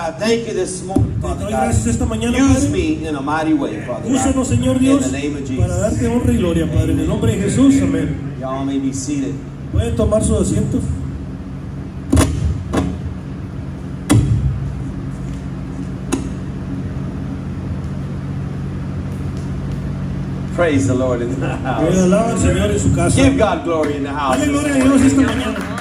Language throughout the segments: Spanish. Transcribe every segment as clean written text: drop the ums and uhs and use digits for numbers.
I thank you this morning, Father God. Gracias esta mañana, Use Padre. me in a mighty way, Father Úsanos, God. Señor Dios, In the name of Jesus. para darte honra y gloria, Padre, en el nombre de Jesús, amén. Y'all may be seated. Pueden tomar sus asientos. Praise the Lord in the Que house. alaba al Señor en su casa. Give God glory in the house. Dale gloria a Dios esta mañana.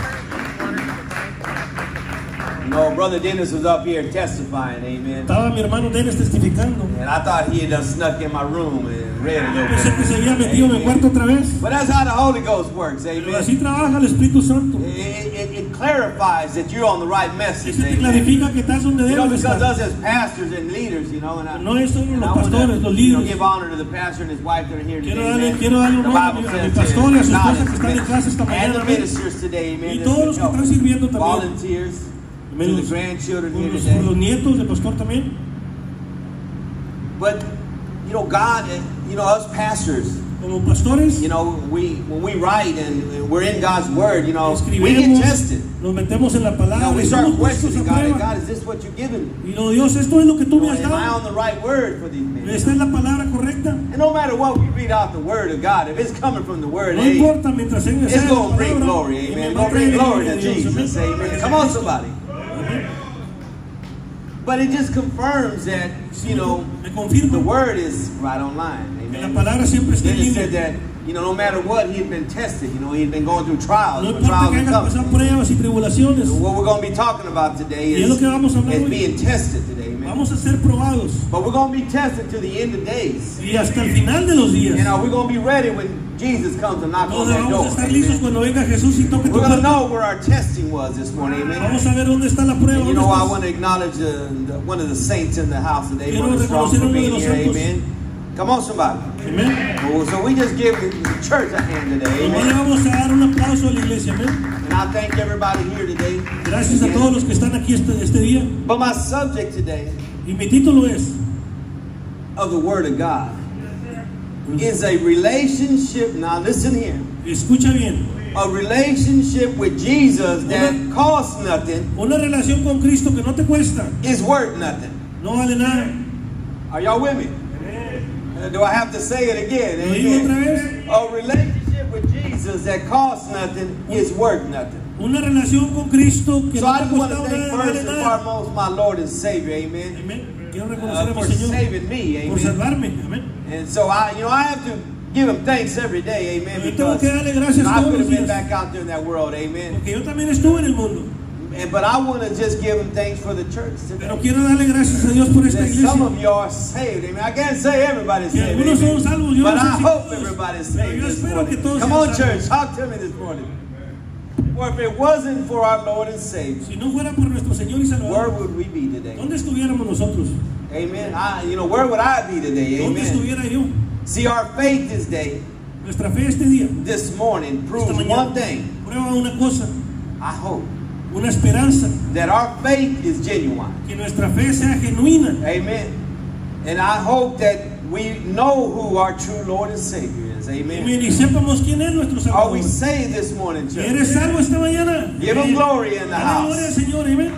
No, Brother Dennis was up here testifying, amen. Estaba mi hermano Dennis testificando. And I thought he had just snuck in my room and read a little Pensé que se había bit. metido en el cuarto otra vez. But that's how the Holy Ghost works, Pero amen. así trabaja el Espíritu Santo. It clarifies that you're on the right message, Eso te amen. clarifica que estás donde You know, debes because estar. us as pastors and leaders, you know, and I, No es solo and los I want pastores, los to, you know, líderes. give honor to the pastor and his wife that are here today. Quiero darle amen. honor a mi pastor y a su esposa que están en clase esta And mañana, the amén. ministers today, amen. Y todos los que están sirviendo también. Volunteers, to the Los, grandchildren here los today. nietos del pastor también. But, you know, God, you know, us pastors, Como pastores, you know, when we write and we're in God's Word, you know, we get escribimos, tested. nos metemos en la You palabra know, we y start somos puestos a questioning God, and prueba. God, is this what you're giving me? Y no, Dios, esto es lo que tú me has Am I dado. on the right word for these men? Esta es la palabra correcta. And no matter what we read out the Word of God, if it's coming from the Word, No hey, importa mientras sea it's la going to bring palabra. glory, y amen. me It's va a going to bring traer glory to gloria a Dios, Jesus, amén. amen. Come on, somebody. Amén. But it just confirms that, you know, Me confirma the Word is right online, que la amen. palabra siempre está en Then it said línea. that, you know, no matter what, he had been tested. You know, he had been going through trials. No But importa trials que are hagas coming. pasar pruebas y tribulaciones, What we're going to be talking about today Y es lo que vamos a hablar is hoy. being tested today, man. vamos a ser probados. But we're going to be tested to the end of days. Y hasta el final de los días. You know, we're going to be ready when Jesus comes and knocks on Entonces that door. vamos a estar listos Amen. cuando venga Jesús y toque tu We're going to puerta. know where our testing was this morning, amen. Vamos a ver dónde está la prueba. And you ¿Dónde know, I estás? want to acknowledge one of the saints in the house today, Quiero Brother Strong, reconocer for uno de being los here, santos. amen. Come on, somebody. Amén. Well, so we just give the church a hand today, Nomás le amen. vamos a dar un aplauso a la iglesia. Amén. And I thank everybody here today. Gracias a Again. todos los que están aquí este día. But my subject today Y mi título es of the Word of God is a relationship. Now listen here. Escucha bien. A relationship with Jesus that costs nothing, Una relación con Cristo que no te cuesta, is worth nothing. no vale nada. Are y'all with me? Do I have to say it again? ¿Lo digo otra Amen. vez? A relationship with Jesus that costs nothing is worth nothing. Una relación con Cristo que So no I te just want to cuesta thank nada, first vale and nada. foremost my Lord and Savior, amen, Amén. Quiero reconocer a for mi Señor saving me, por amen. salvarme. Amén. And so I have to give Him thanks every day, amen, Yo tengo because que darle gracias I todos could los have been días. back out there in that world, amen. Porque yo también estuve en el mundo. But I want to just give Him thanks for the church today. Pero quiero darle gracias a Dios por esta That some iglesia. of you are saved. Amen. I can't say everybody's Que saved. algunos Amen. son salvos, yo But no sé I si hope todos, everybody's pero saved yo this espero que morning. todos Come sean on, salvos. church. Talk to me this morning. For if it wasn't for our Lord and Savior, Si no fuera por nuestro Señor y where Salvador, would we be today? ¿dónde estuviéramos nosotros? Amen. Where would I be today? ¿Dónde Amen. estuviera yo? See, our faith this day, Nuestra fe este día, this morning, proves esta one mañana, thing. prueba una cosa, I hope una esperanza, that our faith is genuine. que nuestra fe sea genuina. Amen. And I hope that we know who our true Lord and Savior is. Amen. Y sepamos quién es nuestro Are we Salvador. saved this morning, church? ¿Eres salvo esta mañana? Give Him glory in the Dale gloria al house. Señor, amén.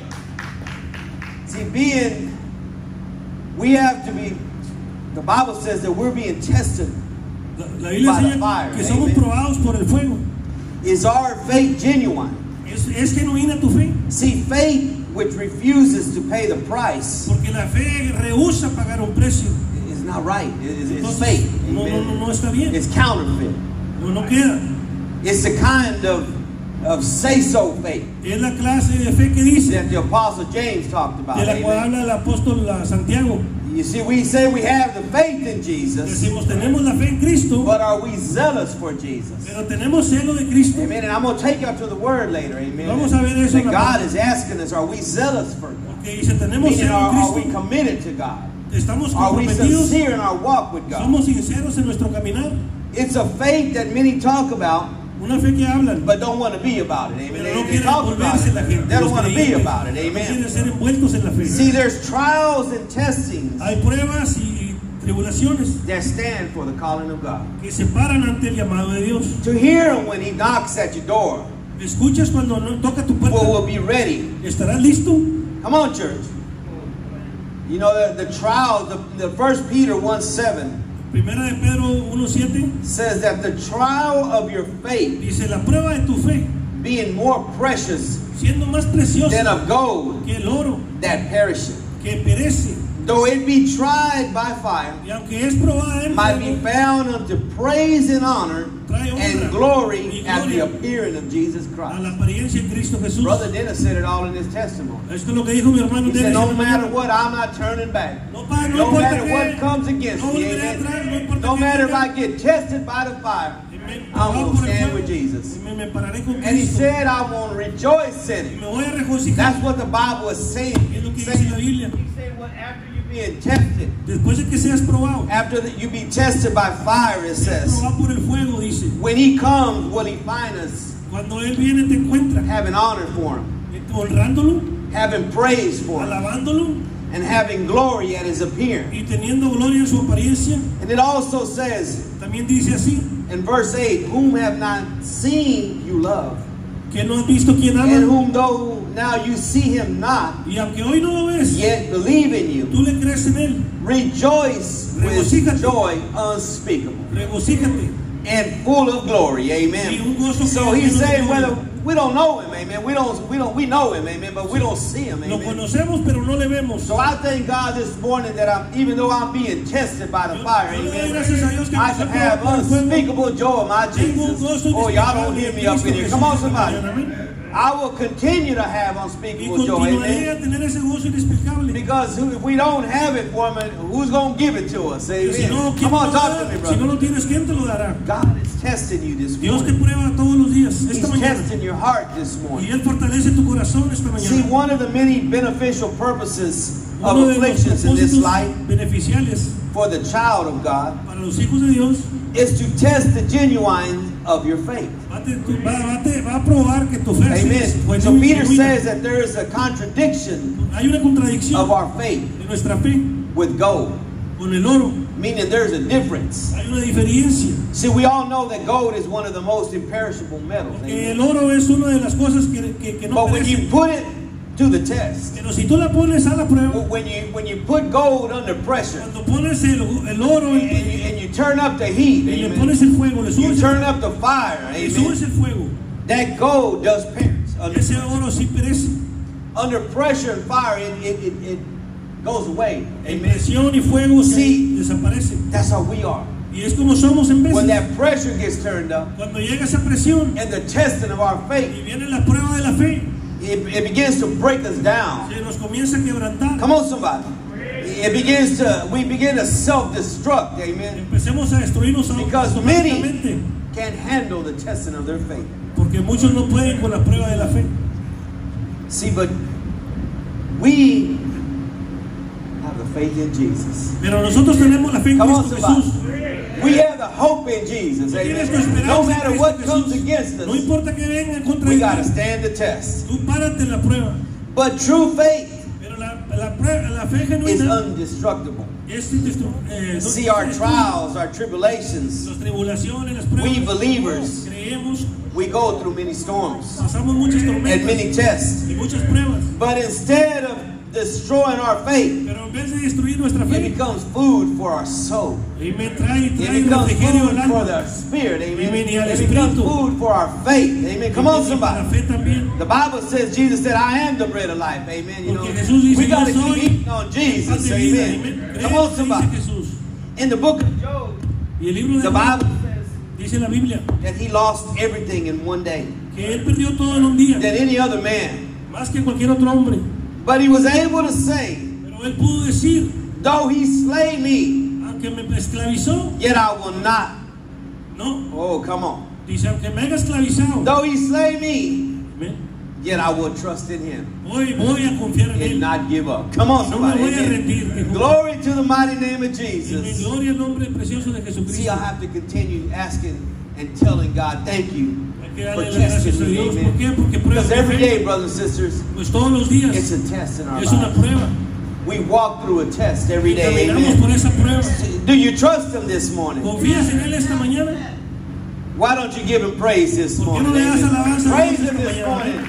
See, we have to be, the Bible says that we're being tested. La Biblia By the enseña fire, que somos amen. probados por el fuego. Is our faith genuine? ¿Es genuina tu fe? See, faith which refuses to pay the price Porque la fe rehúsa pagar un precio. is not right. It's Entonces, fake. no Amen. está bien. It's counterfeit. No queda. It's the kind of say-so faith Es la clase de fe que dice, that the Apostle James talked about. de la cual Amen. habla el apóstol Santiago. You see, we say we have the faith in Jesus, Decimos, tenemos la fe en Cristo, but are we zealous for Jesus? pero tenemos celo de Cristo. Amen. And I'm going to take you up to the word later. Amen. Vamos a ver eso en That la God parte. is asking us, are we zealous for God? Que dice, tenemos Meaning, celo en are we Cristo. committed to God? Estamos Are we comprometidos. sincere in our walk with God? Somos sinceros en nuestro caminar. It's a faith that many talk about, Una fe que hablan, but don't want to be about it. Amen. pero no They quieren talk about volverse la it. gente. They don't Los want to be creyentes about it. no Amen. quieren ser envueltos en la fe. See, there's trials and testings Hay pruebas y tribulaciones that stand for the calling of God. que se paran ante el llamado de Dios. To hear Him when He knocks at your door, ¿Escuchas cuando no toca tu puerta? will be ready. ¿Estarás listo? Come on, church. You know, the trial, the 1 Peter 1:7 Primera de Pedro 1:7 says that the trial of your faith, dice, la prueba de tu fe, being more precious siendo más preciosa than of gold que el oro, that perisheth, que perece, though it be tried by fire, y aunque es probada en might be fuego, found unto praise and honor trae and honra glory y at the gloria appearing of Jesus a Christ. la apariencia en Cristo Jesús. Brother Dennis said it all in his testimony. Esto es lo que dijo mi hermano He said, Dennis. no matter what, I'm not turning back. No No importa matter what qué, comes against no me, volveré amen. atrás, no importa No qué matter if venga. I get tested by the fire, I'm going to stand with Jesus. Me pararé con And he Cristo. said, I'm going to rejoice in Y it. me voy a regocijar. That's what the Bible is saying. Es lo que dice la Biblia. He said, well, after you being tested, Después de que seas probado, after that you be tested by fire, it says, probado por el fuego, dice. when he comes, will he find us Cuando Él viene te encuentra having honor for him, honrándolo, having praise for him, alabándolo and having glory at his appearing? y teniendo gloria en su apariencia. And it also says También dice así, in verse 8, whom have not seen you love, que no has visto quién and ama, whom though now you see him not, y aunque hoy no lo ves, yet believe in you. tú le crees en Él. Rejoice with Regocíjate. joy unspeakable Regocíjate. and full of glory. Y Amen. un gozo So que he's lleno de saying gloria. whether we don't know him, amen. We know him, amen, but we don't see him, Lo amen. conocemos, pero no le vemos. So I thank God this morning that even though I'm being tested by the fire, Yo le doy amen, gracias a Dios que I me can sacó have por el fuego. unspeakable joy of my Tengo un Jesus. gozo Oh, y'all don't hear me up in here. Cristo Come on, Jesús. somebody. Amén. I will continue to have Y unspeakable joy, continuaré amen. a tener ese gozo inexplicable. Because if we don't have it for him, who's going to give it to us? Que si no, Amen. ¿quién Come te on, lo talk dará? to me, Si no brother. lo tienes, ¿quién te lo dará? God is testing you this Dios te morning. prueba todos los días, He's esta mañana. testing your heart this Y morning. Él fortalece tu corazón esta See, mañana. one of the many beneficial purposes of Uno de los afflictions in this propósitos life beneficiales for the child of God para los hijos de Dios is to test the genuine of your faith. va a probar que tu fe es Amen. So Peter says that there is a contradiction hay una contradicción of our faith de nuestra fe with gold, con el oro. meaning there's a difference. Hay una diferencia. See, we all know that gold is one of the most imperishable metals. Que Amen. el oro es una de las cosas que no But when you perecen. put it to the test, Pero si tú la pones a la prueba, when you put gold under pressure cuando pones el oro and you turn up the heat, y le amen, pones el fuego, le you subes turn up the fire, el amen, fuego, that gold does perish. ese oro sí perece. Under pressure and fire, it goes away. En Amen. presión y fuego se Sí. desaparece. That's how we are. Y es como somos en When veces. that pressure gets turned up Cuando llega esa presión and the testing of our faith, y viene la prueba de la fe, it begins to break us down. se nos comienza a quebrantar. Come on, somebody. We begin to self-destruct, amen, Empecemos a destruirnos because many automáticamente. can't handle the testing of their faith. Porque muchos no pueden con la prueba de la fe. See, but we have the faith in Jesus. Pero nosotros tenemos la fe en Come on, Cristo somebody. Jesús. We have the hope in Jesus, Tienes tu amen. esperanza No en matter Cristo what Jesús. comes against No us, importa que venga en contra we de got to ti. stand the test. Tú párate en la prueba. But true faith Pero la fe is genuina undestructible. es See, our trials, our tribulations, las tribulaciones, las pruebas. we believers, Creemos, we go through many storms pasamos muchas and tormentas many tests. y muchas pruebas. But instead of destroying our faith, Pero en vez de destruir nuestra it fe, becomes food for our soul. y me trae It refrigerio becomes al food for alma. our spirit. Amen. Amen. Y al It becomes espíritu. food for our faith. Amen. Come on, Y para la somebody. fe también. The Bible says, Jesus said, I am the bread of life. Amen. You know, Porque Jesús dice, we got to "Yo soy keep eating on Jesus. pan de vida". Amen. Amen. Come on, Dice somebody. Jesús. In the book of Job, Y el libro de the Job Bible says dice la Biblia that he lost everything in one day que él perdió todo en un día, than any other man. más que cualquier otro hombre. But he was able to say, Pero él pudo decir, though he slay me, aunque me esclavizó, yet I will not. no, Oh, come on. dice, aunque me haya esclavizado, Though he slay me, amén, yet I will trust in him hoy voy a confiar en and él. not give up. Come on, No me somebody. voy a Amen. rendir. dijo. Glory to the mighty name of En mi Jesus. gloria al nombre precioso de See, Jesucristo. I have to continue asking and telling God, thank you Hay que for darle las gracias testing a me. Dios. ¿Por Amen. qué? Porque prueba Because de every fe. day, brothers and sisters, Pues todos los días it's a test in our es una lives. prueba. We walk through a test every day. Caminamos por Amen. esa prueba. Do you trust Him this morning? ¿Confías en él esta mañana? Why don't you give Him praise this ¿Por qué morning? no le das Amen. alabanza a Praise Dios Him esta this mañana? morning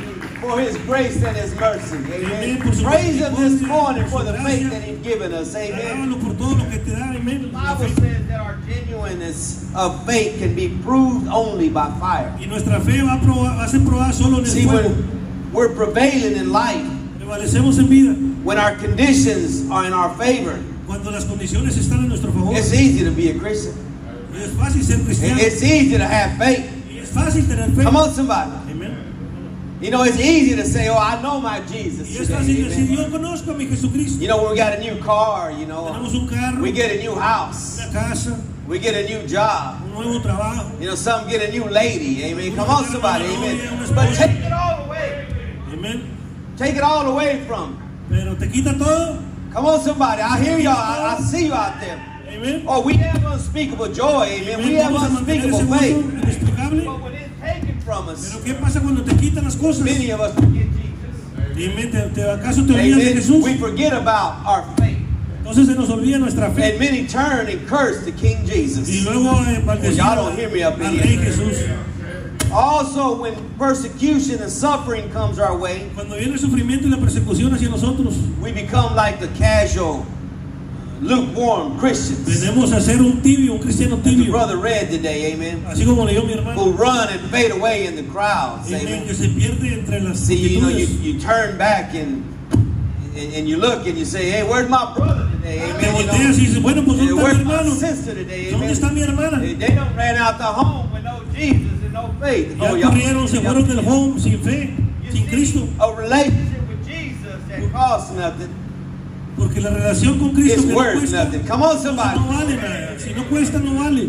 for His grace and His mercy. Amén, Amen. por su Praise Him this misericordia, morning por for su the faith gracia. that He's given us. Amen. Alábalo por todo lo que te da, amén. The La Bible fe. says that our genuineness of faith can be proved only by fire. Y nuestra fe va a ser probada solo en el See, fuego. when we're prevailing in life, Prevalecemos en vida. when our conditions are in our favor, Cuando las condiciones están a nuestro favor. it's easy to be a Christian. Y es fácil ser cristiano. It's easy to have faith. Y es fácil tener fe. Come on, somebody. Amén. You know, it's easy to say, oh, I know my Jesus Y es fácil today. decir, Amen. yo conozco a mi Jesucristo. You know, when we got a new car, you know, Tenemos un carro, we get a new house, una casa, we get a new job. un nuevo trabajo. You know, some get a new lady. Amen. Come on, somebody. Amen. But take it all away. Amén. Take it all away from. Pero te quita todo. Come on, somebody. I hear y'all. I see you out there. Amén. Oh, we have unspeakable joy. Amen. We have Vamos a mantener unspeakable ese gozo faith. inexplicable. But when it's taken from us, Pero ¿qué pasa cuando te quitan las cosas? many of us forget Jesus. Amén. ¿Acaso te olvidas de Amen. Jesús? We forget about our faith. Entonces se nos olvida nuestra fe. And many turn and curse the King Y Jesus. luego maldecimos Y'all don't hear me up in al here. Rey Jesús. Also, when persecution and suffering comes our way, Cuando viene el sufrimiento y la persecución hacia nosotros, we become like the casual, lukewarm Christians. tenemos a ser un tibio, un cristiano As the tibio. brother read today, amen. Así como leyó mi hermano. Who run and fade away in the crowds, Amén, amen. que se pierde entre las See, you know, multitudes. you turn back and you look and you say, hey, where's my brother today, Te amen. You volteas y dices, bueno, pues know, ¿dónde está mi where's my hermano? sister today, ¿Dónde está amen. mi hermana? They done ran out the home with no Jesus and no faith. Ya y'all- corrieron, se fueron del home sin fe, You sin see, Cristo. a relationship with Jesus that costs nothing Porque la relación con Cristo is que no worth cuesta, nothing. Come on, no somebody. vale nada. Si no cuesta, no vale.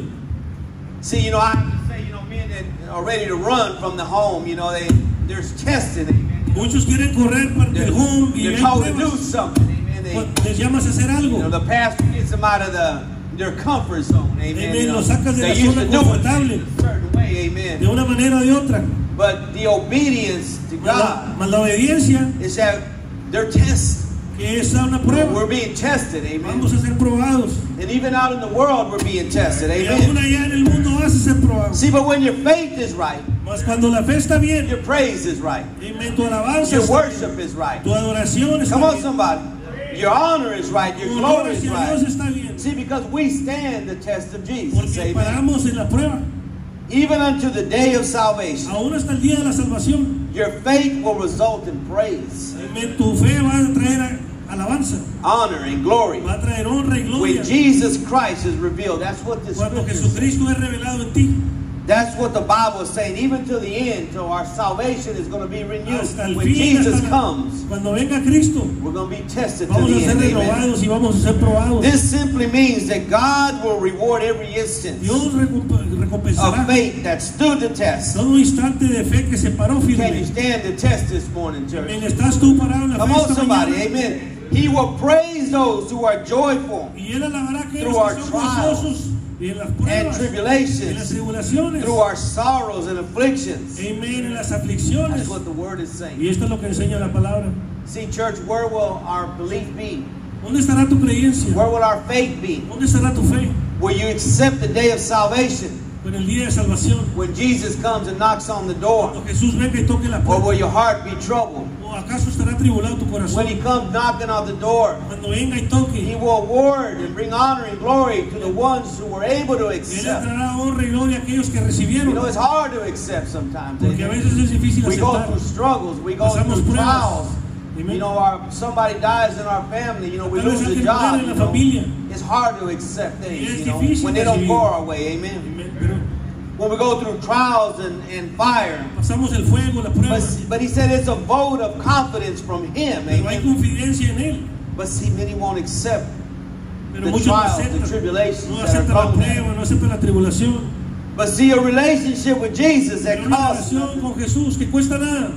See, you know, I have to say, you know, men that are ready to run from the home, you know, there's testing. Amen. Muchos quieren correr para They're, el home y they're hay told to do pruebas. something. Amen. They, Cuando les llamas a hacer you know, algo. the pastor gets them out of their comfort zone. Amen. Amen. You know, Los sacas de they la used zona to do it confortable. in a certain way. Amen. De una manera o de otra. But the obedience to God Mas la obediencia, is that they're tested. que es una We're prueba. being tested. Amen. Vamos a ser probados. And even out in the world, we're being tested. Y aún Amen. allá en el mundo vas a ser probado. See, but when your faith is right, Mas cuando la fe está bien, your praise is right, amen, tu alabanza your está bien, worship is right. tu adoración está Come on, bien, somebody. Your honor is right. tu Your honor glory is hacia Dios right. está bien. See, because we stand the test of Jesus. Porque Amen. paramos en la prueba. Even unto the day of salvation, Aún hasta el día de la salvación. your faith will result in praise, Amen, tu fe va a traer alabanza. honor, and glory. Va a traer honra y gloria. When Jesus Christ is revealed, that's what the Cuando scripture says. Jesucristo es revelado en ti. That's what the Bible is saying. Even to the end, till our salvation is going to be renewed. Hasta el When fin, Jesus hasta comes, cuando venga Cristo, we're going to be tested to vamos a the ser end. Amen. renovados y vamos a ser probados. This simply means that God will reward every instance Dios recompensará of faith that stood the test. todo instante de fe que se paró Can you firme. stand the test this morning, church? Amén, estás tú parado en la Come fe on, esta somebody. mañana. Amen. He will praise those who are joyful Y Él alabará a aquellos Through our que son trials gozosos y en las and pruebas, en las tribulations, tribulaciones, through our sorrows and afflictions. amén, en las aflicciones. That's what the word is saying. Y esto es lo que enseña la palabra. See, church, where will our belief be? ¿Dónde estará tu creencia? Where will our faith be? ¿Dónde estará tu fe? Will you accept the day of salvation En el día de salvación. when Jesus comes and knocks on the door? Cuando Jesús venga y toque la Or puerta. will your heart be troubled? ¿O acaso estará tribulado tu When corazón? he comes knocking on the door, Cuando venga y he toque, will award and bring honor and glory to the ones who were able to Él accept. entrará honra y gloria a aquellos que You recibieron. know, it's hard to accept sometimes. Porque a Amen. veces es difícil We go aceptar. through struggles. We go Pasamos through pruebas. trials. Amen. You know, somebody dies in our family. You know, we Tal vez lose a alguien job. muere en You la know. familia. It's hard to accept Y things, es you know, difícil when they don't recibir. go our way. Amen. Amén. Pero When we go through trials and fire. pasamos el fuego, la prueba. But he said it's a vote of confidence from him. Pero hay Amen. confidencia en Él. But see, many won't accept Pero the muchos no trials, the aceptan. tribulations No that are aceptan la coming. prueba, no aceptan la tribulación. But see, a relationship with Jesus that Pero una costs relación con Jesús que cuesta nada.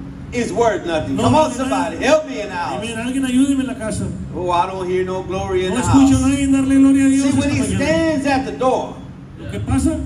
is worth nothing. No Come on, vale somebody, nada. help me in the house. Amén. Alguien ayúdeme en la casa. Oh, I don't hear no glory in No the escucho a house. nadie darle gloria a Dios See, when esta he mañana. stands at the door, Lo que pasa,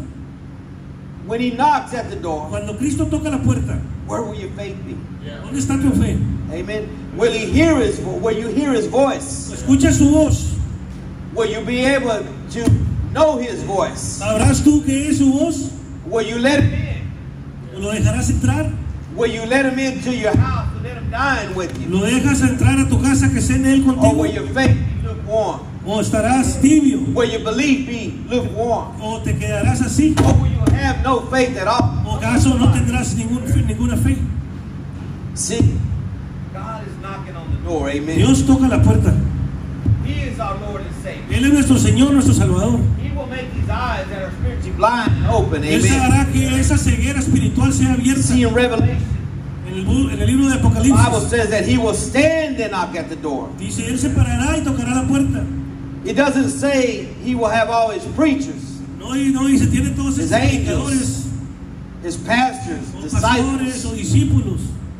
when he knocks at the door, cuando Cristo toca la puerta, where will your faith be? ¿dónde está tu fe? Amen. Will he hear his? Will you hear his voice? Escucha su voz. Will you be able to know his voice? ¿Sabrás tú qué es su voz? Will you let him in? ¿O lo dejarás entrar? Will you let him into your house and let him dine with you? ¿Lo dejas entrar a tu casa que cene él Or contigo? will your faith be lukewarm? ¿O estarás tibio? Will your belief be lukewarm? ¿O te quedarás así? Or will you have no faith at all? ¿O acaso no tendrás ninguna fe? See, God is knocking on the door, amen. Dios toca la puerta. He is our Lord and Savior. Él es nuestro Señor, nuestro Salvador. He will make these eyes that are spiritually blind and open, Él amen. hará que esa ceguera espiritual sea abierta. See in Revelation, En el libro de the Bible Apocalipsis says that he will stand and knock at the door. dice, Él se parará y tocará la puerta. It doesn't say he will have all his preachers, No dice, tiene todos His esos angels, predicadores, his pastors, o pastores, o disciples, discípulos,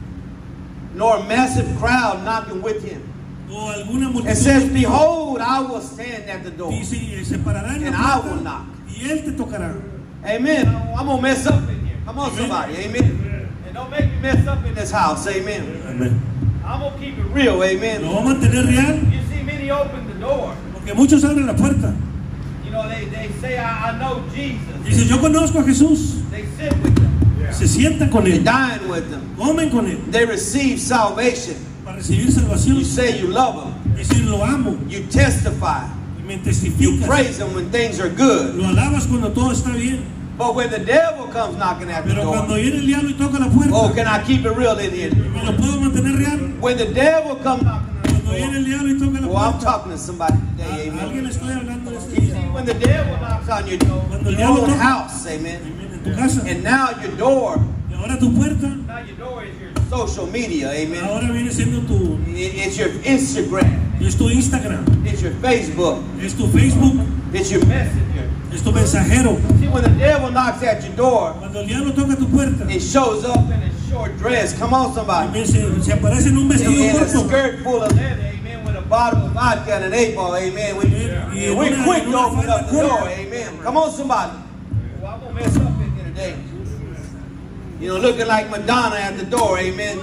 nor a massive crowd knocking with him. o alguna It multitud. says, behold, I will stand at the door. Dice, se parará en And la I will puerta knock. y Él te tocará. Amen. I'm going to mess up in here. Come on, Amen. somebody. Amen. And don't make me mess up in this house. Amen. Amén. I'm going to keep it real. Lo Amen. va a mantener real, You see, many open the door. porque muchos abren la puerta. You know, they say, I know Jesus. Dice, yo conozco a Jesús. They sit with them. Se sientan con They Él, dine with them. comen con Él, They receive salvation. para recibir salvación. You say you love them. Decir, lo amo, You testify. y me You testificas. praise them when things are good. Lo alabas cuando todo está bien. But when the devil comes knocking at the Pero cuando door, viene el diablo y toca la puerta, oh, can I keep it real in here? ¿me lo puedo mantener real? When the devil comes knocking at Cuando the viene door, el diablo y toca la oh, I'm puerta, talking to somebody a today, amen. alguien le estoy hablando de este You see, día. when the devil knocks on your door, Cuando el your diablo own toca. house, amen. Amén, en tu casa. And now your door, Y ahora tu puerta, now your door is your social media, amen. ahora viene siendo tu, It's your Instagram, es tu Instagram, it's your Facebook, es tu Facebook, it's your Messenger. es tu mensajero. See, when the devil knocks at your door, Cuando el diablo toca tu puerta, it shows up in a short dress. Come on, somebody. también se aparece en un vestido In a corto. skirt full of leather, amen, with a bottle of vodka and an 8-ball, amen. We're quick to open up the door, amen. Come on, somebody. Well, I'm going to mess up in here today. You know, looking like Madonna at the door, amen.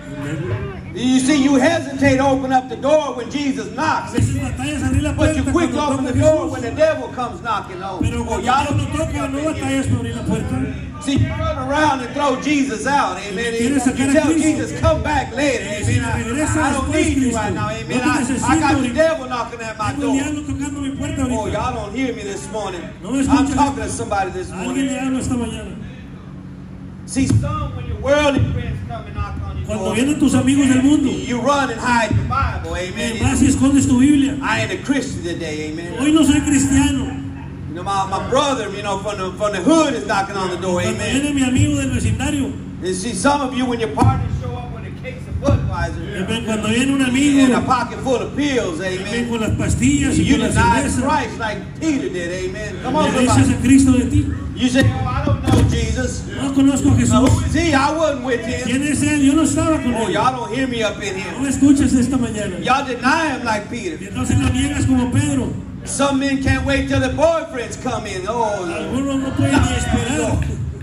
You see, you hesitate to open up the door when Jesus A knocks. veces batallas abrir la But puerta you quick to cuando open toca the door when Jesús. the devil comes knocking on. Pero Oh, cuando el y'all diablo don't toca, no get batallas para abrir la puerta. See, you run around and throw Jesus out, amen. Y quieres You sacar a tell Cristo. Jesus, come back later, Si amen. regresa I don't después, need you Cristo. right now, amen. No te I necesito got the ahorita. devil knocking at my Tengo el door. diablo tocando mi puerta Oh, ahorita. y'all don't hear me this morning. No me I'm escuchas. talking to somebody this Alguien morning. le habla esta mañana. See, some when your worldly friends come and knock on your Cuando door, vienen tus amigos del mundo, you run and hide your Bible, amen. vas y escondes tu Biblia. I ain't a Christian today, amen. Hoy no soy cristiano. You know, my brother, you know, from the hood is knocking on the door, Cuando amen. viene mi amigo del vecindario, And see, some of you, when your parties show up with a case of Budweiser cuando viene un amigo, and a pocket full of pills, viene amen. con las pastillas y You con la deny cerveza, Christ like Peter did, amen. Come on, le dices somebody. a Cristo de ti. You say, oh, I don't know Jesus. No conozco a Now, Jesús. who is he? I wasn't with him. ¿Quién es él? Yo no estaba con Oh, él. y'all don't hear me up in No here. me escuchas esta mañana. Y'all deny him like Y Peter. entonces la niegas como Pedro. Some men can't wait till their boyfriends come in. Oh, Algunos no pueden ni esperar.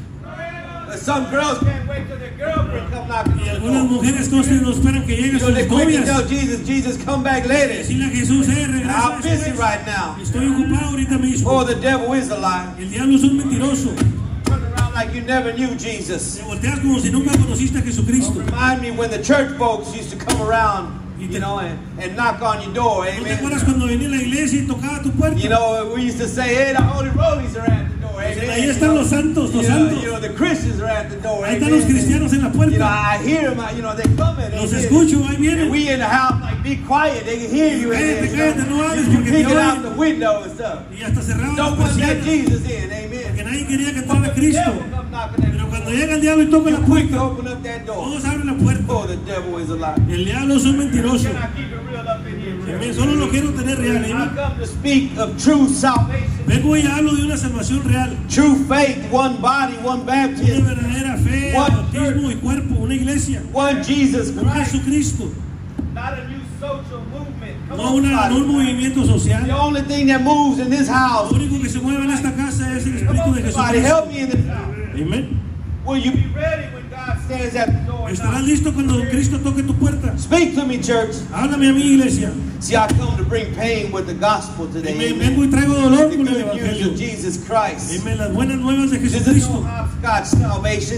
some girls can't wait till their girlfriend come knocking Y on the algunas door. mujeres no esperan que lleguen You know, sus they quick to tell novias. Jesus, Jesus, come back later. Decirle a Jesús, regresa I'm busy después. right now. Estoy ocupado ahorita mismo. Oh, the devil is a lie. El diablo es un mentiroso. Run around like you never knew Jesus. Te volteas como si nunca conociste a Jesucristo. Remind me when the church folks used to come around, you know, and knock on your door, ¿No te amen. acuerdas cuando venía a la iglesia y tocaba tu puerta? You know, we used to say, hey, the holy rollies are at the door, Ahí amen. están los santos, los You santos. know, the Christians are at the door, Ahí están los amen. cristianos en la You know, puerta. I hear them, you know, they're coming. Los amen. escucho, ahí And vienen. we in the house, like, be quiet, they can hear you in there. Cállate, You know. cállate, no hables You porque te peeking out oyen. the window and stuff. Y hasta cerraban las Don't want that persianas. Jesus in, amen. Que nadie quería que entrara The Cristo. devil come knocking at Pero the cuando door. llega el diablo y toca la You're quick to puerta, open up that door. todos abren la puerta. Oh, the devil is a lie. El diablo es un mentiroso. Can I keep it real up in here? Amén. Solo lo quiero tener real. I Amén. come to speak of true salvation, Vengo y hablo de una salvación real. true faith, one body, one Una baptism, verdadera fe, One bautismo y cuerpo. Una iglesia. one Jesus Un Christ, Jesucristo. not a new social movement. Come No on, un somebody. movimiento The social. only thing that moves in this house. Lo único que se mueve en esta casa es el Come Espíritu on, de somebody, Jesucristo. help me in this house. Amén. Will you be ready when God stands at the door? and ¿Estarás knocks? listo cuando Cristo toque tu puerta? Speak to me, church. Háblame a mi iglesia. See, I come to bring pain with the gospel today. Amén. Amen. Vengo y traigo dolor The con el good news Evangelio. of Jesus Christ. Amén. Las buenas nuevas de This is no Jesucristo. hopscotch salvation.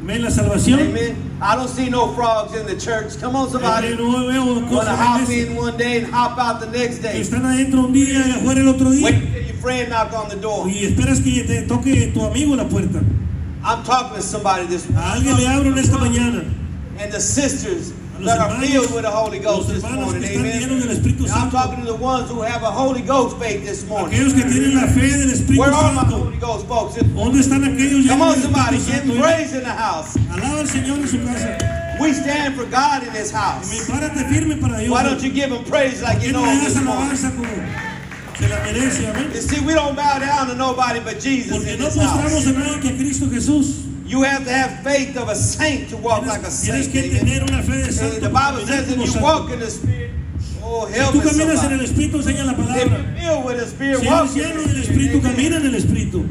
Amén, la salvación. Amen. I don't see no frogs in the church. Come on, somebody. No veo Want to cosas hop en la iglesia in one day and hop out the next que day. están adentro un día y afuera el otro Wait día. till your friend knock on the door. Y esperas que te toque tu amigo la puerta. I'm talking to somebody this A alguien le abro en esta mañana. and the sisters A los that are hermanos- filled with the Holy Ghost los this hermanos morning. que están llenos del Amen. Espíritu And I'm Santo. talking to the ones who have a Holy Ghost faith this morning. Aquellos que tienen la fe del Espíritu Where are my Santo. Holy Ghost folks? ¿Dónde están aquellos Come on, llenos del somebody, Espíritu give Santo? him praise in the house. Alaba al Señor en su casa. We stand for God in this Y house. párate firme para Dios. Why don't you give him praise like ¿Por you qué no know le him das this morning? alabanza como se la merece? Amén. You see, we don't bow down to nobody but Jesus Porque in no this house. postramos a nadie que a Cristo Jesús. You have to have faith of a saint to walk like a Tienes saint. que Amen. tener una fe de And santo. the Bible caminar says if como you santo. walk in the Spirit, oh, Si help tú me caminas en el somebody. Espíritu, enseña la If palabra. you're filled with the Spirit, Si walk eres in lleno the del Espíritu, Spirit. camina Amen. en el Espíritu.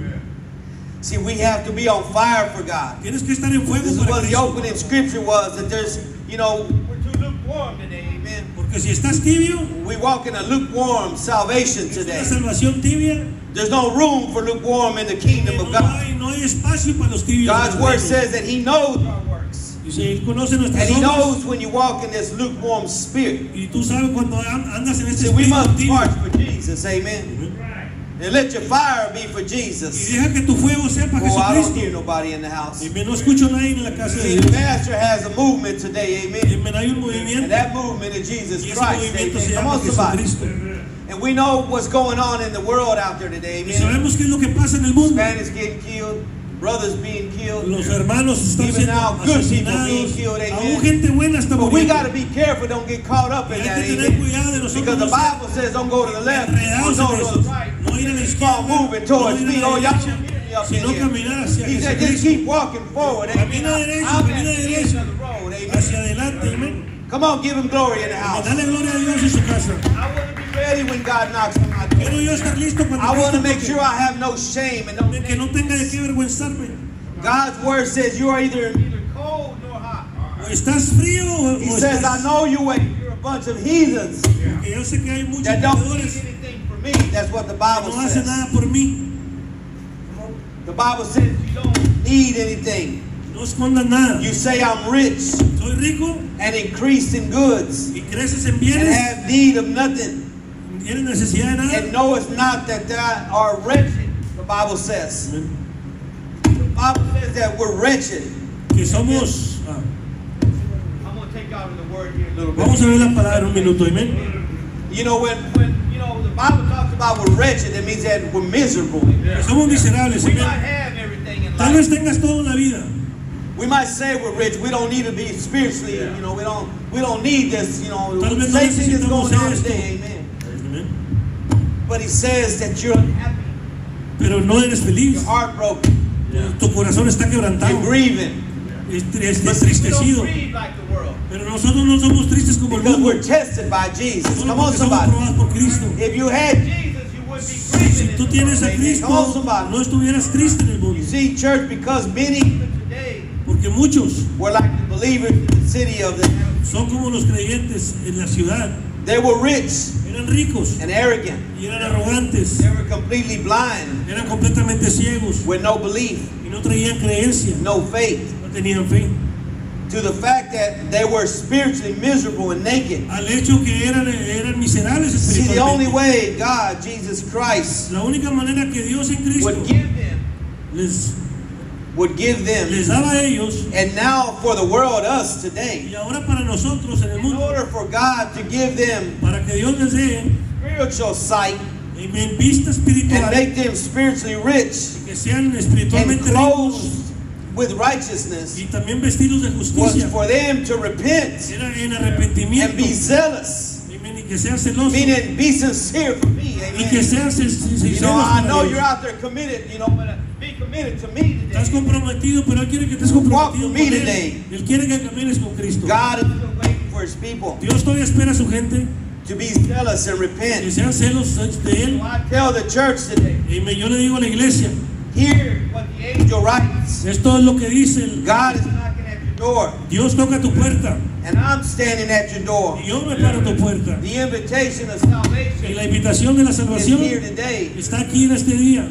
See, we have to be on fire for God. Tienes que estar en fuego This is para what the Cristo. opening scripture was, that there's, we're too lukewarm today. Amen. Porque si estás tibio, We walk in a lukewarm salvation es today. una salvación tibia. There's no room for lukewarm in the kingdom of God. No hay espacio para los tibios. God's en el word reino. says that He knows our works. Dice, Él conoce nuestras And He obras. knows when you walk in this lukewarm spirit. Y tú sabes cuando andas en este See, we espíritu must tibio. march for Jesus. Amen. And let your fire be for Y Jesus. deja que tu fuego sea para Oh, I don't Jesucristo. hear nobody in the house. Y no escucho a nadie en la casa de See, the Dios. Master has a movement today. Amen. Y hay un And movimiento. that movement is Jesus Y ese Christ. movimiento Amen. se Come llama on, somebody. Jesucristo. And we know what's going on in the world out there today. Y Amen. sabemos qué es lo que pasa en el mundo. Spanish getting killed, brothers being killed. Los hermanos están Even siendo now, good people being asesinados. killed, amen. Aún gente buena está But we muriendo. got to be careful, don't get caught up in Y hay that. que tener Amen. cuidado de nosotros. Because the No ser Bible says don't go to the left, enredados don't en go eso. to the right. No ir a la Keep izquierda. on moving No towards ir me. a Oh, la y'all derecha. don't hear me up in Sino here. caminar hacia He said just Jesucristo. keep walking forward. Amen. Camina derecho, I'm camina at the end derecho. of the road. Amen. Hacia adelante, amén. Come on, give him glory in the house. Dale gloria a Dios en su casa. I want to be ready when God knocks on my door. Quiero yo estar listo cuando I want to Cristo make toque. sure I have no shame and no Que no tenga de qué avergonzarme. God's word says you are either cold nor hot. O estás frío o He says, I estás... know you wait. You're a bunch of heathens Que yo sé que hay muchos that don't need pecadores anything for me. That's what the que Bible no hacen says. nada por mí. The Bible says you don't need anything. No escondan nada. You say I'm rich Soy rico and increased in goods y creces en and bienes. have need of nothing Tienes necesidad de nada. and knowest not that thou art wretched. The Bible says. The Bible says that we're wretched. Que somos... I'm going to take out the word here a little bit. Vamos a ver la palabra un minuto, amén. You know, when the Bible talks about we're wretched, it means that we're miserable. Que somos miserables, We might amén. have everything in Tal life. vez tengas todo en la vida. We might say we're rich. We don't need to be spiritually, we don't need this, Tal vez no same thing is necesitamos going on esto. today, amen. Amén. But he says that you're unhappy, Pero no eres you're feliz. heartbroken, Tu corazón está you're quebrantado. grieving. Es But see, we don't entristecido. grieve like the world Pero nosotros no somos tristes como el because mundo. we're tested by Jesus. Solo Come on, porque somos somebody. probados por Cristo. If you had Jesus, you wouldn't be grieving. Si in tú the tienes world, a amen. Cristo, Come on, somebody. no estuvieras triste en el You mundo. see, church, because many even today Porque muchos were like the believers in the city of the. son como los creyentes en la ciudad. They were rich Eran ricos and arrogant. y eran arrogantes. They were completely blind Eran completamente ciegos with no belief, y no traían creencia. no faith, No tenían fe. to the fact that they were spiritually miserable and naked. Al hecho que eran miserables See, the only espiritualmente. way God, Jesus Christ, La única manera que Dios en Cristo would give them, les daba a ellos and now for the world, us today, y ahora para nosotros en el in mundo, order for God to give them para que Dios les dé spiritual sight en vista and espiritual, make them spiritually rich que sean and espiritualmente ricos clothed with righteousness y también vestidos de was justicia. for them to repent Era en and arrepentimiento. be zealous, Y que sean celosos. meaning be sincere for me. Y que Amen. sean sinceros. You know, I know para you're Dios. out there committed, but be committed to me Estás today. comprometido, pero Él quiere que estés Walk comprometido with con me Él. today. Él quiere que camines con Cristo. God is still waiting for his people Dios todavía espera a su gente to be zealous and que repent. sean celos de Él. So I tell the church today, Yo le digo a la iglesia, hear what the angel writes. esto es lo que dice el- God is knocking at your door, Dios toca tu puerta and I'm standing at your door. y yo me paro a tu puerta. The invitation of Y salvation la invitación de la is salvación here today. está aquí en este día.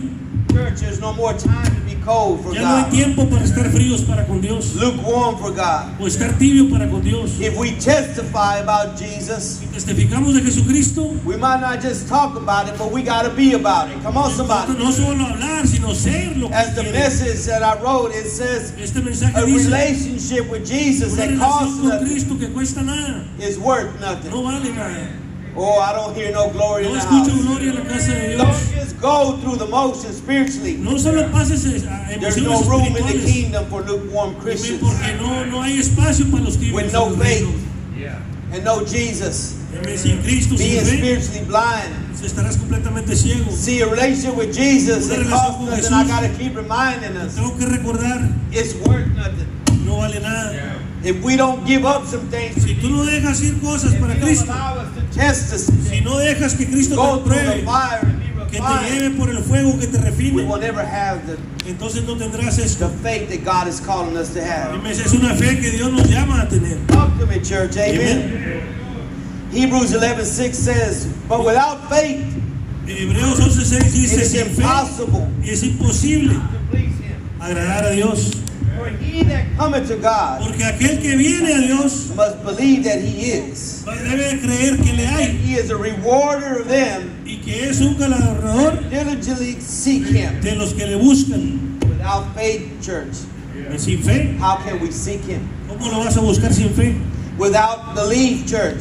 Church, there's no more time to be cold for Ya no hay God. tiempo para estar fríos para con Dios Lukewarm for God. o estar tibio para con Dios. If we testify about Jesus, Si testificamos de Jesucristo, we might not just talk about it, but we got to be about it. Come on, somebody. no solo hablar, sino ser lo que As the quiere. message that I wrote, it says Este mensaje a dice relationship with Jesus una that relación costs con nothing Cristo que cuesta nada, is worth nothing. no vale nada. Oh, I don't hear no glory in No the escucho house. gloria en la casa de Dios. Don't just go through the motions spiritually. No solo pases a There's emociones no room in the espirituales, kingdom for lukewarm Christians porque no hay espacio para los tibios with en no el faith reino. and no Jesus. Sin Cristo, sin Being fe, spiritually blind. estarás completamente ciego. See, a relationship with Jesus, it costs nothing. I got to keep reminding us. Tengo que recordar, It's worth nothing. no vale nada. If we don't give up some things, Si tú no dejas ir cosas if para we don't Cristo, allow us to test us, si no dejas que Cristo go te through the pruebe, fire and be que te refined, lleve por el fuego, que te we refine, will never have entonces no tendrás esto. the faith that God is calling us to have. Es una fe que Dios nos llama a tener. Talk to me, church. Amen. Hebrews 11:6 says, but without faith, Hebreos 11:6 it dice, is sin fe impossible es imposible to please Him. agradar a Dios. For he that cometh to God Porque aquel que viene a Dios must believe that He is. debe creer que le hay He is a rewarder of them y que es un galardonador diligently seek Him. de los que le buscan. Without faith, church, Sin fe, how can we seek Him? ¿cómo lo vas a buscar sin fe? Without belief, church,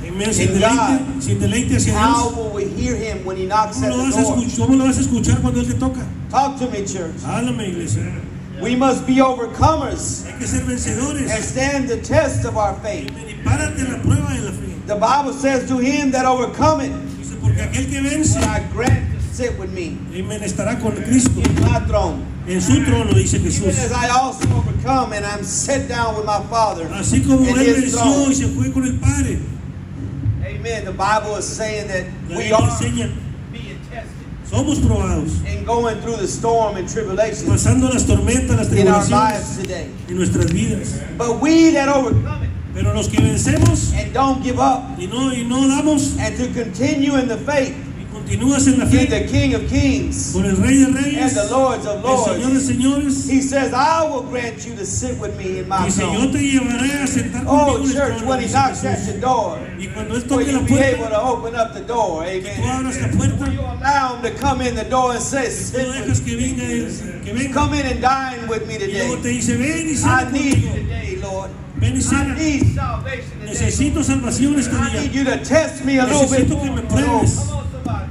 Sin deleite hacia how Dios. will we hear Him when He knocks at ¿Cómo the door? lo vas a escuchar cuando Él te toca? Talk to me, church. Háblame, iglesia. We must be overcomers Hay que ser vencedores. and stand the test of our faith. Y párate en la prueba de la fe. The Bible says, to him that overcometh, Dice, porque aquel que vence, I grant to sit with me amén, estará con Cristo. in my throne. En su trono, dice Even Jesús. as I also overcome and I'm set down with my Father Así como in Él His venció throne. y se fue con el Padre. Amen. The Bible is saying that La we Biblia are enseña, being tested somos probados, and going through the storm and tribulation pasando las tormentas, las in our tribulaciones lives today. en nuestras vidas. But we that overcome it Pero los que vencemos and don't give up y no damos and to continue in the faith y continúas en la in fe the King of Kings con el Rey de and Reyes, the Lords of el Señor de Lords, Señores, He says, I will grant you to sit with me in my dice, yo throne. te llevaré a sentar Oh, conmigo en el church, trono, when He dice knocks at Jesús. your door, Y cuando Él will toque you la be able puerta, to open up the door? tú Amen. abras la puerta, Will you allow Him to come in the door and say, tú sit with dejas me? que venga, Come in and dine with me y luego te today. dice, ven y I cena need you conmigo, today, Lord. ven y I cena, need salvation today. necesito salvación este I need día, you to test me a little bit necesito que more. me pruebes. Come on, somebody.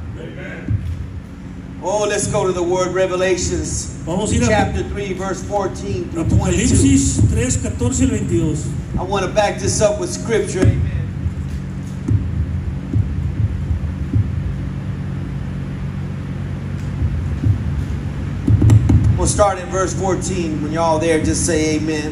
Oh, let's go to the word Revelations, Vamos a ir a chapter 3, verse 14 through 22. Apocalipsis 3, 14 al 22. I want to back this up with scripture. Amen. We'll start at verse 14. When you're all there, just say amen.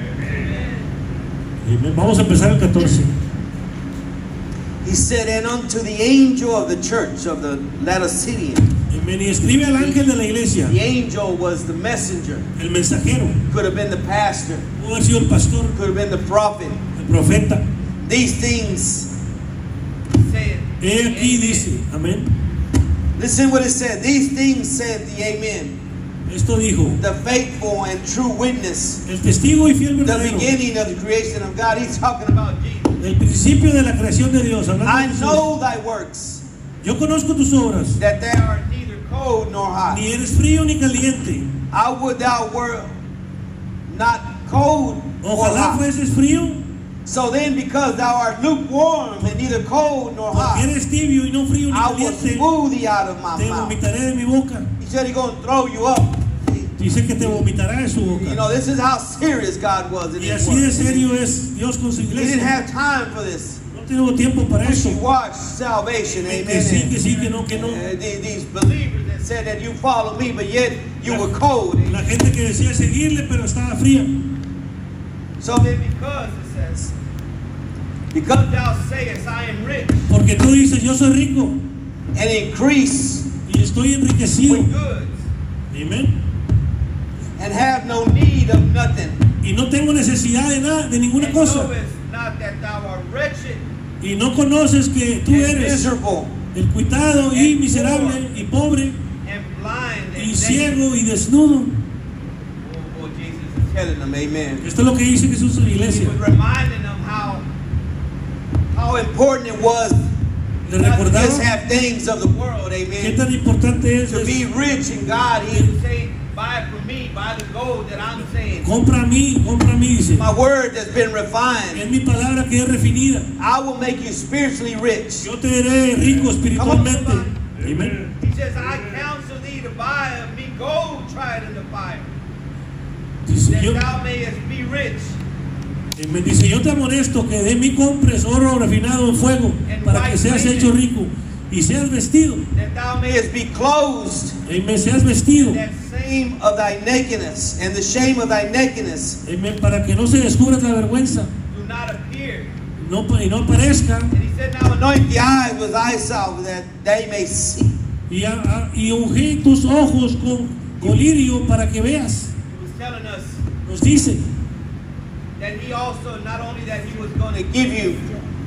Vamos a empezar el 14. He said, and unto the angel of the church of the Laodicean. Amén. Y escribe al ángel de la iglesia, The angel was the messenger. el mensajero, Could have been the pastor. pudo haber sido el pastor, Could have been the prophet. el profeta. These things said. He aquí dice, amén. Listen what it said. These things said the amen. Esto dijo, The faithful and true witness. el testigo y fiel The verdadero, beginning of the creation of God. He's talking about Jesus. el principio de la creación de Dios. Hablando I de Jesús. know thy works, Yo conozco tus obras, that thou art neither cold nor hot. ni eres frío ni caliente. I would thou were not cold or Ojalá hot. fueses frío, So then, because thou art lukewarm and neither cold nor porque hot, eres tibio y no frío ni I will caliente, spew thee out of my te mouth. vomitaré de mi boca. He said he's going to throw you up. Dice que te vomitará de su You boca. know, this is how serious God was in Y His así de word. serio es Dios con su He didn't iglesia. have time for this. No tengo tiempo para eso. He watched salvation, Que amen. sí, que sí, que no, que no. These believers that said that you follow me, but yet you were cold. La gente que decía seguirle, pero estaba fría. So then, because it says, because thou sayest, I am rich Porque tú dices, yo soy rico and increase y estoy enriquecido. with goods Amén. and have no need of nothing, Y no tengo necesidad de nada, de ninguna and cosa. knowest not that thou art wretched Y no conoces que tú and eres miserable el cuitado y miserable y pobre and blind y y ciego y desnudo. Oh, Jesus is telling them, amen. Esto es lo que dice Jesús en la He iglesia. was reminding them how important it was Le not to recordaba just have things of the world, qué amen. tan importante es To be rich in God, He was saying, buy it from me, buy the gold that I'm saying. compra a mí, dice. My word that's been refined. Es mi palabra que es refinida. I will make you spiritually rich. Yo te haré rico espiritualmente. Amén. He says, I counsel thee to buy of me gold tried in the fire, Dice, that yo, thou mayest be rich. me dice, yo te amonesto que de mí compres oro refinado en fuego para que seas hecho rico y seas vestido. That thou mayest be clothed, Amén, seas vestido. that shame of thy nakedness, and the shame of thy nakedness Amén, para que no se descubra la vergüenza do not appear. y no aparezca. And he said, now anoint the eyes with thy salve, that they may see. Y ungí tus ojos con colirio para que veas. He was telling us Nos dice that he also, not only that he was going to give you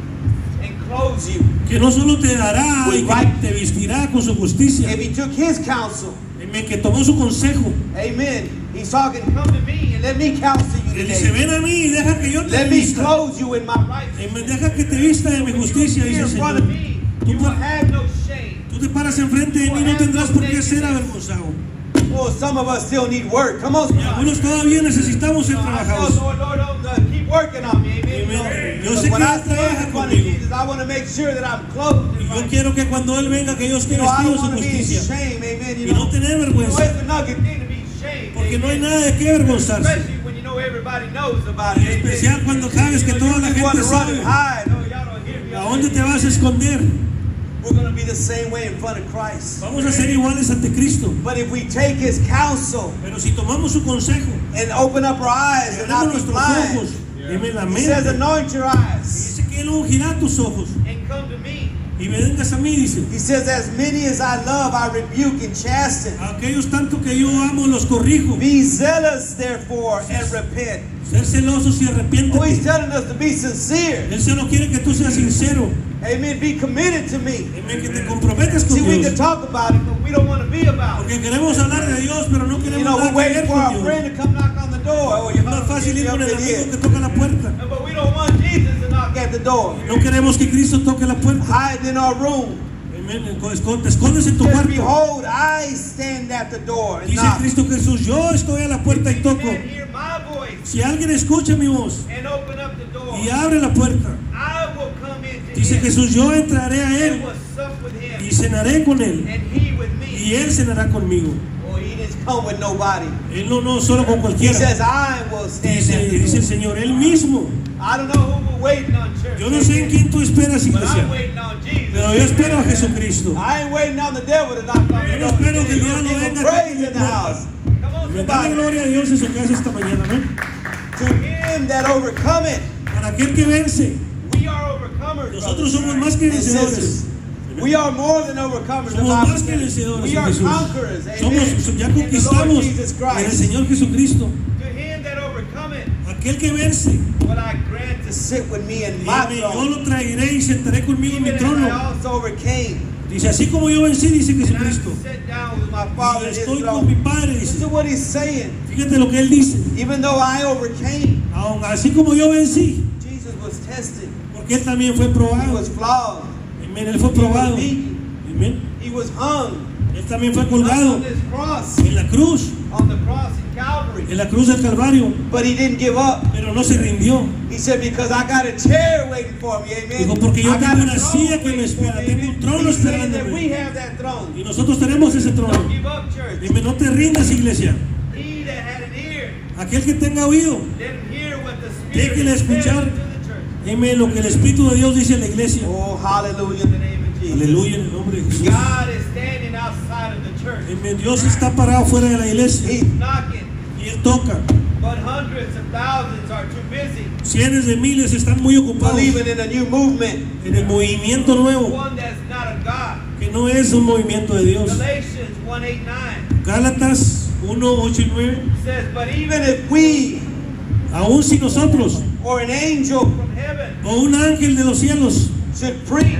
and clothe you, que no solo te dará y que te vestirá con su justicia. if he took his counsel, Amén, que tomó su consejo. amen. He's talking, come to me and let me counsel you Él dice, today. ven a mí y deja que yo te Let me vista. clothe you in my righteousness. Amén, deja que te vista de mi justicia, Here dice el in front of Señor. me, you will have no shame. Tú te paras enfrente de mí y no tendrás por qué ser avergonzado. Oh, some of us still need work. Come on, Y algunos todavía necesitamos ser trabajados. Lord, keep working on me. Amen. Amen. Yo Because sé when que I Él stand trabaja in front of conmigo. Jesus, I want to make sure that I'm clothed Y in yo righteousness. quiero que cuando Él venga, que yo esté You know, I vestido de don't su want to be justicia. ashamed. Amen. Y no tener vergüenza. It's a nugget thing to be ashamed. Porque no hay Amen. nada de qué avergonzarse. Especially when you know everybody knows about Y it. Amen. especial cuando sabes que toda la You want gente to run and sabe. hide. No, y'all don't hear me. ¿A dónde te vas a esconder? We're going to be the same way in front of Christ. Vamos a ser iguales ante Cristo. But if we take His counsel Pero si tomamos su consejo, and open up our eyes and not abrimos be nuestros ojos, blind, deme la He says, mente. anoint your eyes Dice que Él ungirá tus ojos. and come to me. Y me vengas a mí, dice. He says, as many as I love, I rebuke and chasten. A aquellos tanto que yo amo, los corrijo. Be zealous, therefore, and repent. Ser celosos y Oh, He's arrepiéntete. telling us to be sincere. Él solo quiere que tú seas sincero. Amen. Be committed to me. Amén, que te comprometas con See, we Dios. can talk about it, but we don't want to be about it. Porque queremos hablar de Dios, pero no You queremos know, nada we're que waiting ver for con our Dios. friend to come knock on the door. Oh, you Es más fácil ir con el amigo que toca la puerta. But we don't want Jesus to knock at the door. No queremos que Cristo toque la puerta. Hide in our room. Amén. Te escondes en tu Says, cuarto. behold, I stand at the door and Dice knock. Cristo Jesús, yo estoy a la puerta y If toco. you can hear my voice Si alguien escucha mi voz and open up the door, y abre la puerta, I will come into dice him Jesús, yo entraré a and él will sup with him, y cenaré con él and he with y me. él cenará conmigo. Oh, he didn't come with nobody. Él no solo con He cualquiera. says, I will stand Dice at the el door. Señor, él mismo. I don't know who we're waiting on, church. Yo no sé en quién tú esperas, But I'm iglesia, waiting on Jesus. pero yo espero a Jesucristo. I ain't waiting on the devil to knock on the Yo no door. espero que el Give diablo him venga a praise tocar mi in the puerta. house. Come on, Me da la somebody. gloria a Dios en su casa esta mañana, ¿no? To him that overcometh, Para aquel que vence, we are overcomers. nosotros brothers somos más que and vencedores. sisters. We are more than overcomers. The Somos Bible más que says. vencedores We en are Jesús. conquerors. Amen. Ya In the Lord conquistamos Jesus en el Christ. Señor Jesucristo. To him that overcometh, Aquel que vence, will I grant to sit with me in my yo throne, lo traeré y sentaré conmigo en mi even as I trono. also overcame. Dice, así como yo vencí, dice And I Jesucristo. sit down with my Y Father in his estoy con mi throne. Padre, Listen dice. to what he's saying. Fíjate lo que él dice. Even though I overcame, Aun así como yo vencí, Jesus was tested. porque él también fue He probado. was flogged. Amén, él fue He was probado. beaten. Amén. He was hung. Él también fue Not colgado on this cross. en la cruz, On the cross in Calvary. en la cruz del Calvario, But he didn't give up. pero no se rindió. He said, because I got a chair waiting for me. Amen. Dijo, porque yo I got tengo a una throne silla que me waiting for espera, me. tengo un Amen. trono He's saying that esperándome. we have that throne. Y nosotros tenemos ese trono. Don't give up, church. Dime, no te rindas, iglesia. He that had an ear, Aquel que tenga oído, let him hear what the Spirit déjele is saying escuchar. to the church. Dime lo que el Espíritu de Dios dice a la iglesia. Oh, hallelujah in the name of Jesus. Aleluya en el nombre de Jesús. God is standing outside of the church. Dime, Dios está parado fuera de la iglesia He's knocking, y Él toca. but hundreds of thousands are too busy Cientos de miles están muy ocupados believing in a new movement, en el movimiento nuevo, one that's not of God. que no es un movimiento de Dios. Galatians 1:8-9 Gálatas 1, 8 y 9. says, but even if we Aún si nosotros or an angel from heaven o un ángel de los cielos should preach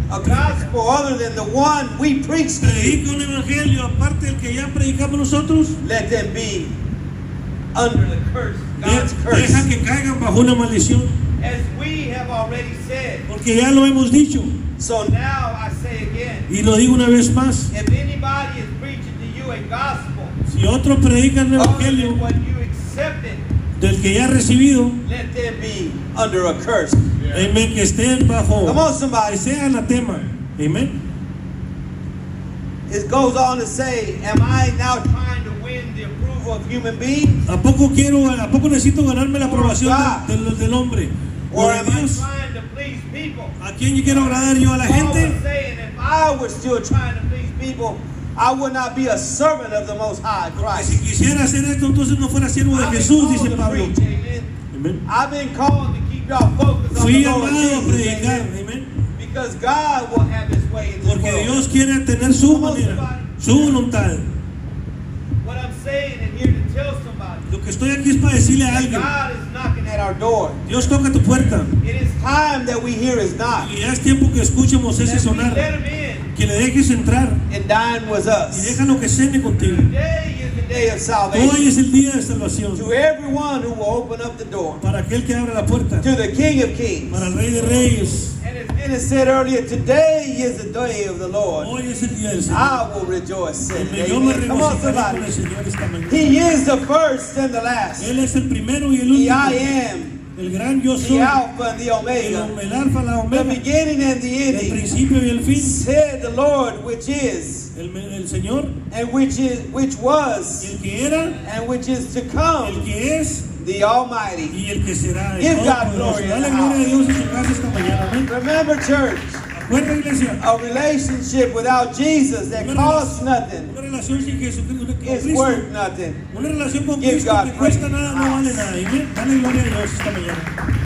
a gospel other than the one we preach to you, predica un evangelio aparte del que ya predicamos nosotros, let them be under the curse, God's deja curse. que caigan bajo una maldición, As we have already said. porque ya lo hemos dicho. So now I say again, Y lo digo una vez más, if anybody is preaching to you a gospel si otro predica el other evangelio than what you accepted, del que ya ha recibido, let them be under a curse. amén, que estén bajo, Come on, que somebody. sea anatema, amén. It goes on to say, am I now trying to win the approval of human beings? ¿A poco necesito ganarme la aprobación del hombre? ¿O Or de am I Dios? trying to please people? ¿A quién yo quiero agradar yo? ¿A la Paul gente? was saying, if I were still trying to please people, I would not be a servant of the Most High Si Christ. quisiera hacer esto, entonces no fuera siervo de I've been Jesús, called dice to Pablo. preach, amen. Amén. I've been called to keep y'all focused on Fui the Lord llamado a Jesus, predicar, amen. amén. Because God will have His way in this Porque world. Dios quiere tener su manera, su voluntad. What I'm saying and here to tell somebody, Lo que estoy aquí es para decirle a that alguien, God is knocking at our door. Dios toca tu puerta. It is time that we hear His knock. Y ya es tiempo que escuchemos ese That we sonar, let Him in que le dejes entrar and dine with y us. déjalo que cene contigo. Today is the day of Hoy salvation. es el día de salvación To everyone who will open up the door. para aquel que abra la puerta, To the King of Kings. para el Rey de Reyes. And as Dennis said earlier, today is the day of the Lord. Hoy es el día del Señor. I will rejoice in it. Yo me Amen. Come on, regocijaré con somebody. el Señor esta mañana. He is the first and the last. Él es el primero y el The último, I am, el gran yo soy, the Alpha and the Omega, el alfa, la the omega, beginning and the el ending. principio y el fin. Said the Lord, which is, El Señor, and which was, el que era, and which is to el come, que es the Almighty. y el que será. Give El God Todopoderoso. glory in Dale the gloria a house. Dios en su casa esta mañana. Amén. Remember, church, Acuerda, iglesia, a relationship without Jesus that costs nothing una relación sin Jesucristo, con is Cristo, worth nothing. una relación con Give Cristo God que cuesta praise. nada, no vale nada. Amén. Dale gloria a Dios esta mañana.